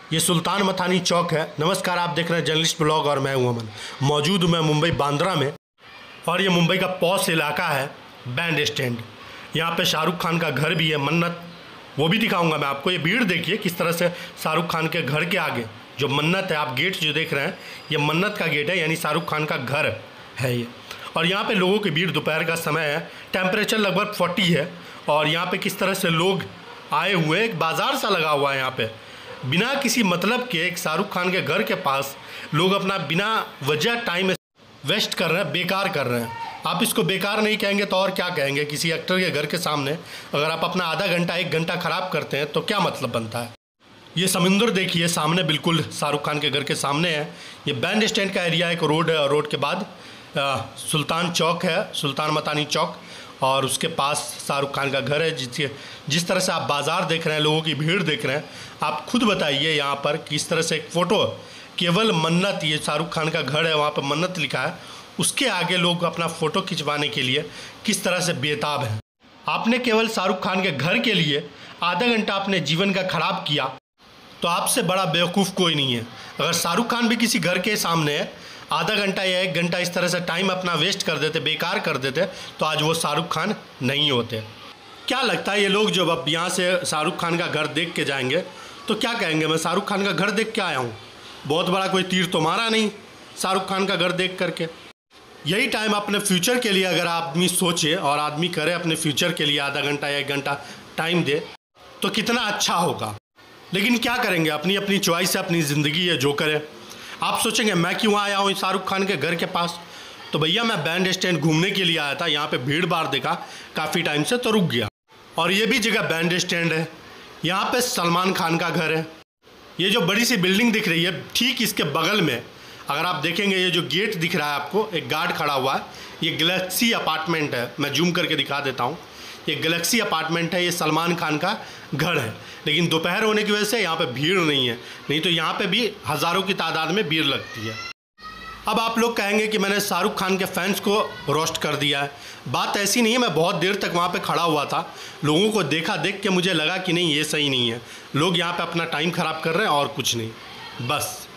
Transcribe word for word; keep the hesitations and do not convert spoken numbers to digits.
ये सुल्तान मथानी चौक है। नमस्कार, आप देख रहे हैं जर्नलिस्ट ब्लॉग और मैं हूं अमन। मौजूद हूं मैं मुंबई बांद्रा में और ये मुंबई का पॉश इलाका है, बैंड स्टैंड। यहाँ पे शाहरुख खान का घर भी है, मन्नत, वो भी दिखाऊंगा मैं आपको। ये भीड़ देखिए किस तरह से शाहरुख खान के घर के आगे जो मन्नत है, आप गेट जो देख रहे हैं ये मन्नत का गेट है, यानी शाहरुख खान का घर है ये। और यहाँ पे लोगों की भीड़, दोपहर का समय है, टेम्परेचर लगभग फोर्टी है और यहाँ पे किस तरह से लोग आए हुए हैं। एक बाज़ार सा लगा हुआ है यहाँ पे, बिना किसी मतलब के एक शाहरुख खान के घर के पास लोग अपना बिना वजह टाइम वेस्ट कर रहे हैं, बेकार कर रहे हैं। आप इसको बेकार नहीं कहेंगे तो और क्या कहेंगे? किसी एक्टर के घर के सामने अगर आप अपना आधा घंटा एक घंटा ख़राब करते हैं तो क्या मतलब बनता है? ये समुंदर देखिए सामने, बिल्कुल शाहरुख खान के घर के सामने है। ये बैंड स्टैंड का एरिया, एक रोड है और रोड के बाद आ, सुल्तान चौक है, सुल्तान मतानी चौक, और उसके पास शाहरुख खान का घर है। जिस जिस तरह से आप बाज़ार देख रहे हैं, लोगों की भीड़ देख रहे हैं, आप खुद बताइए यहाँ पर किस तरह से एक फ़ोटो केवल मन्नत, ये शाहरुख खान का घर है, वहाँ पर मन्नत लिखा है, उसके आगे लोग अपना फ़ोटो खिंचवाने के लिए किस तरह से बेताब हैं। आपने केवल शाहरुख खान के घर के लिए आधा घंटा अपने जीवन का ख़राब किया तो आपसे बड़ा बेवकूफ़ कोई नहीं है। अगर शाहरुख खान भी किसी घर के सामने है, आधा घंटा या एक घंटा इस तरह से टाइम अपना वेस्ट कर देते, बेकार कर देते, तो आज वो शाहरुख खान नहीं होते। क्या लगता है ये लोग जब अब यहाँ से शाहरुख खान का घर देख के जाएंगे तो क्या कहेंगे? मैं शाहरुख खान का घर देख के आया हूँ, बहुत बड़ा कोई तीर तो मारा नहीं शाहरुख खान का घर देख करके। यही टाइम अपने फ्यूचर के लिए अगर आदमी सोचे और आदमी करे, अपने फ्यूचर के लिए आधा घंटा या एक घंटा टाइम दे तो कितना अच्छा होगा। लेकिन क्या करेंगे, अपनी अपनी चॉइस है, अपनी ज़िंदगी है, जो करे। आप सोचेंगे मैं क्यों आया हूँ शाहरुख खान के घर के पास? तो भैया मैं बैंड स्टैंड घूमने के लिए आया था, यहाँ पे भीड़ भाड़ देखा काफ़ी टाइम से तो रुक गया। और ये भी जगह बैंड स्टैंड है, यहाँ पे सलमान खान का घर है। ये जो बड़ी सी बिल्डिंग दिख रही है, ठीक इसके बगल में अगर आप देखेंगे ये जो गेट दिख रहा है आपको, एक गार्ड खड़ा हुआ है, ये गैलेक्सी अपार्टमेंट है। मैं जूम करके दिखा देता हूँ, ये गैलेक्सी अपार्टमेंट है, ये सलमान खान का घर है। लेकिन दोपहर होने की वजह से यहाँ पे भीड़ नहीं है, नहीं तो यहाँ पे भी हज़ारों की तादाद में भीड़ लगती है। अब आप लोग कहेंगे कि मैंने शाहरुख खान के फैंस को रोस्ट कर दिया है। बात ऐसी नहीं है, मैं बहुत देर तक वहाँ पे खड़ा हुआ था, लोगों को देखा, देख के मुझे लगा कि नहीं ये सही नहीं है, लोग यहाँ पे अपना टाइम ख़राब कर रहे हैं और कुछ नहीं, बस।